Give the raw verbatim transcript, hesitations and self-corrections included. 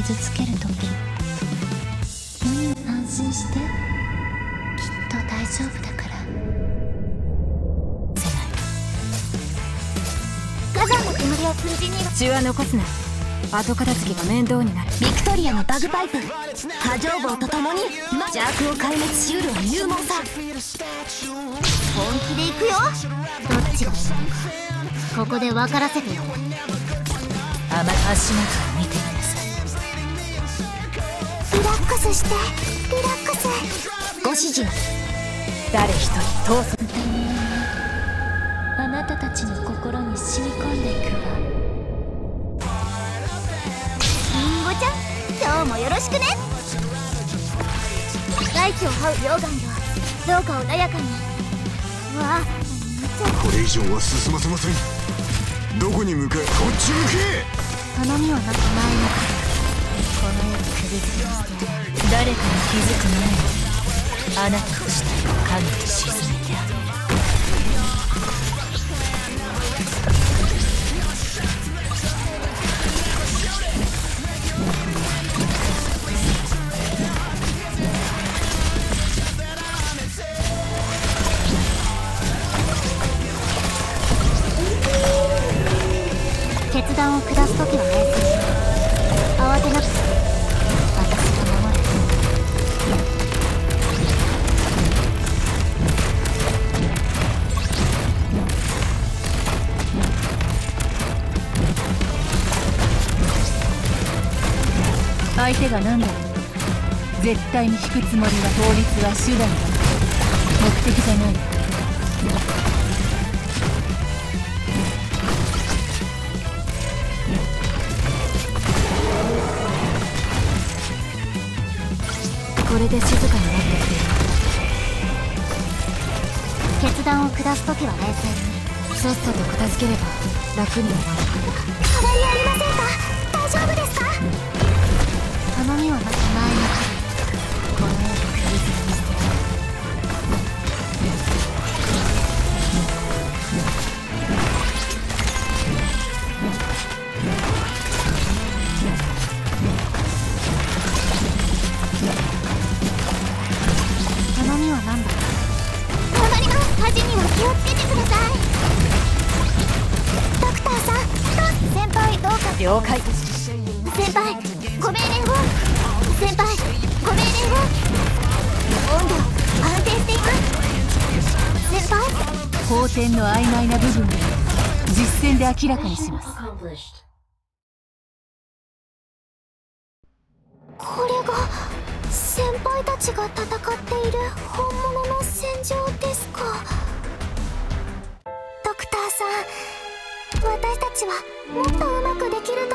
傷つけるとき、安心して、きっと大丈夫だから。火山の煙を粉塵に血は残すな。後片付けが面倒になる。 ビクトリアのバグパイプ、波状棒と共に邪悪を壊滅しうるは勇猛さ。本気で行くよ。どっちがいいのかここで分からせてよ。 甘足元を見てみなさい。 リラックスして、リラックス。ご指示誰一人通す。 あなたたちの心に染み込んでいくわ。リンゴちゃん、今日もよろしくね。大気を這う溶岩よ、どうか穏やかに。わあ、 これ以上は進ませません。どこに向かう。こっち向け。 頼みはなく前のこの世に首吊りして誰かに気づく前にあなたの死体を影に沈めてある。 決断を下すときは冷静に。慌てなくて私が守る。 相手が何だろう。絶対に引くつもりは法律は手段だ。目的じゃない。これで静かになってきてる。 決断を下すときは冷静に。 さっさと片付ければ楽になる。 課題ありませんか。大丈夫ですか。頼みはなく前にこの世で首吊りにして頼みは何だ。頑張ります。恥には気をつけてください。ドクターさん、先輩どうか。 了解。 先輩ご命令を。先輩ご命令を。温度安定しています。先輩法典の曖昧な部分を実践で明らかにします。 これが先輩たちが戦っている本物の戦場ですか。ドクターさん、私たちはもっとうまくできると